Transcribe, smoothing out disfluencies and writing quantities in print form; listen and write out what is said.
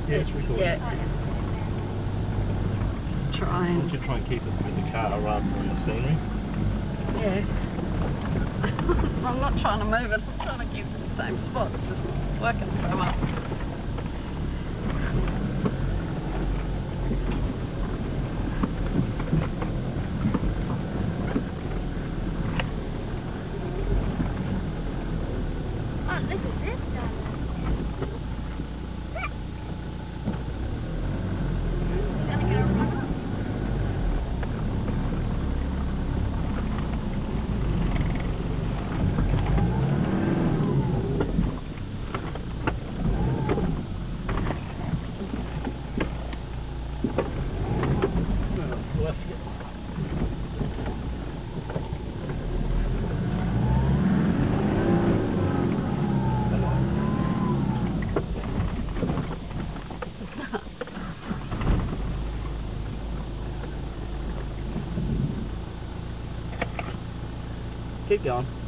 Yeah, it's recording. Yeah. Why don't you try and keep it in the car rather than the scenery? Yeah. I'm not trying to move it, I'm trying to keep it in the same spot. It's just not working so well. Oh, look at this down there. Gonna go run. Keep going.